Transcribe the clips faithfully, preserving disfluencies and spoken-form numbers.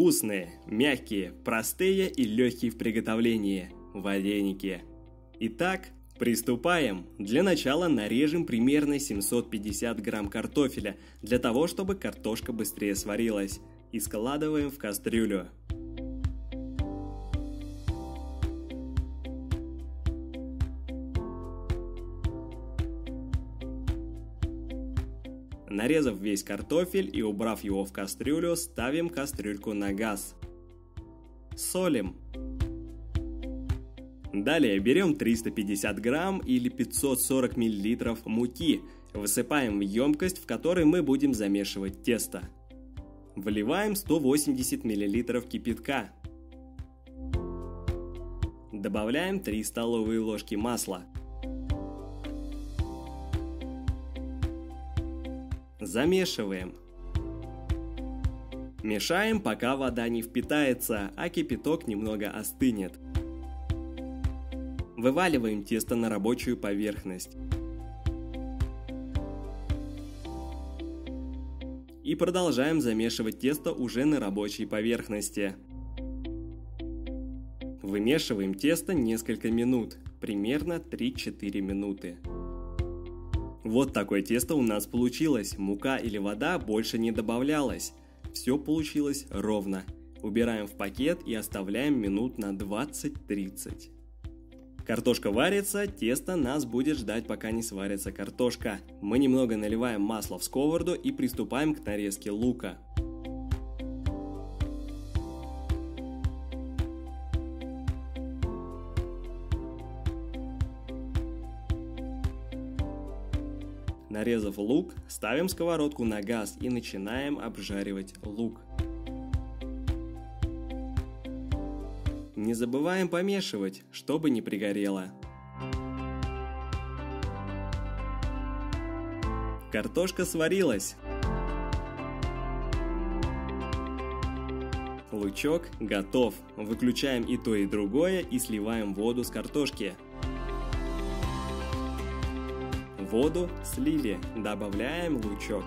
Вкусные, мягкие, простые и легкие в приготовлении вареники. Итак, приступаем. Для начала нарежем примерно семьсот пятьдесят грамм картофеля, для того, чтобы картошка быстрее сварилась. И складываем в кастрюлю. Нарезав весь картофель и убрав его в кастрюлю, ставим кастрюльку на газ. Солим. Далее берем триста пятьдесят грамм или пятьсот сорок миллилитров муки, высыпаем в емкость, в которой мы будем замешивать тесто. Вливаем сто восемьдесят миллилитров кипятка. Добавляем три столовые ложки масла. Замешиваем. Мешаем, пока вода не впитается, а кипяток немного остынет. Вываливаем тесто на рабочую поверхность. И продолжаем замешивать тесто уже на рабочей поверхности. Вымешиваем тесто несколько минут, примерно три-четыре минуты. Вот такое тесто у нас получилось, мука или вода больше не добавлялось. Все получилось ровно. Убираем в пакет и оставляем минут на двадцать-тридцать. Картошка варится, тесто нас будет ждать, пока не сварится картошка. Мы немного наливаем масло в сковороду и приступаем к нарезке лука. Нарезав лук, ставим сковородку на газ и начинаем обжаривать лук. Не забываем помешивать, чтобы не пригорело. Картошка сварилась. Лучок готов. Выключаем и то, и другое и сливаем воду с картошки. Воду слили, добавляем лучок.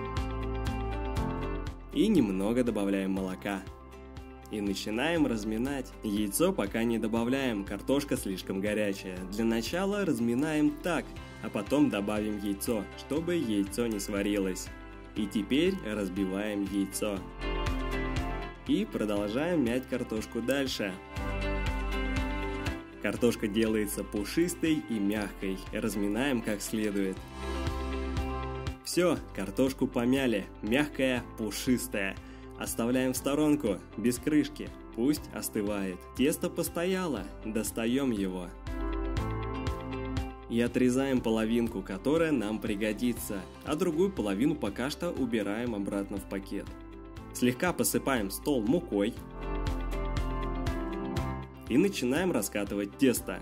И немного добавляем молока. И начинаем разминать. Яйцо пока не добавляем, картошка слишком горячая. Для начала разминаем так, а потом добавим яйцо, чтобы яйцо не сварилось. И теперь разбиваем яйцо. И продолжаем мять картошку дальше. Картошка делается пушистой и мягкой. Разминаем как следует. Все, картошку помяли. Мягкая, пушистая. Оставляем в сторонку, без крышки. Пусть остывает. Тесто постояло. Достаем его. И отрезаем половинку, которая нам пригодится. А другую половину пока что убираем обратно в пакет. Слегка посыпаем стол мукой. И начинаем раскатывать тесто.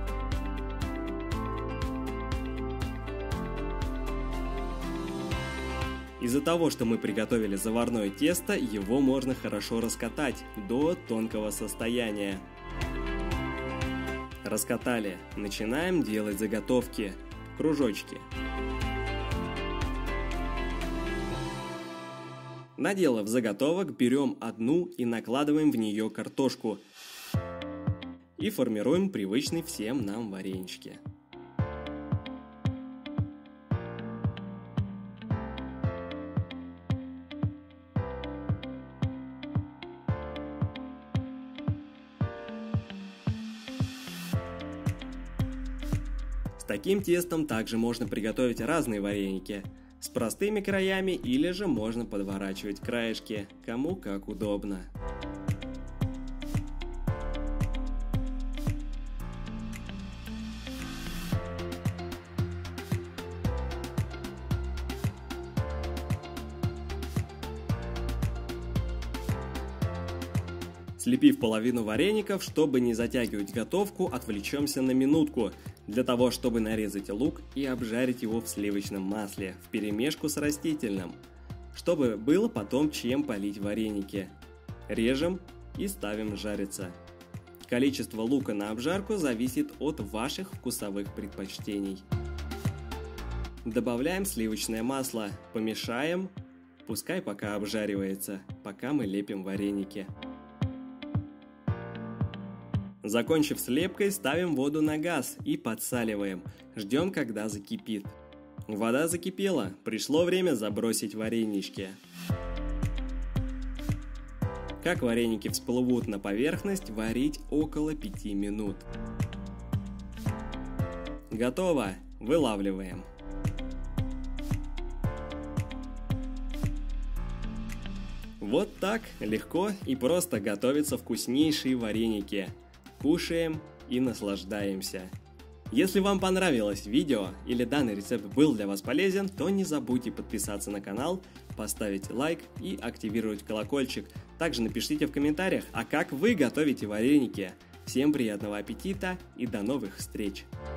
Из-за того, что мы приготовили заварное тесто, его можно хорошо раскатать до тонкого состояния. Раскатали. Начинаем делать заготовки. Кружочки. Наделав заготовок, берем одну и накладываем в нее картошку. И формируем привычный всем нам варенички. С таким тестом также можно приготовить разные вареники. С простыми краями или же можно подворачивать краешки, кому как удобно. Слепив половину вареников, чтобы не затягивать готовку, отвлечемся на минутку, для того, чтобы нарезать лук и обжарить его в сливочном масле, вперемешку с растительным, чтобы было потом чем полить вареники. Режем и ставим жариться. Количество лука на обжарку зависит от ваших вкусовых предпочтений. Добавляем сливочное масло, помешаем, пускай пока обжаривается, пока мы лепим вареники. Закончив с лепкой, ставим воду на газ и подсаливаем. Ждем, когда закипит. Вода закипела, пришло время забросить варенички. Как вареники всплывут на поверхность, варить около пяти минут. Готово! Вылавливаем. Вот так легко и просто готовятся вкуснейшие вареники. Кушаем и наслаждаемся. Если вам понравилось видео или данный рецепт был для вас полезен, то не забудьте подписаться на канал, поставить лайк и активировать колокольчик. Также напишите в комментариях, а как вы готовите вареники. Всем приятного аппетита и до новых встреч!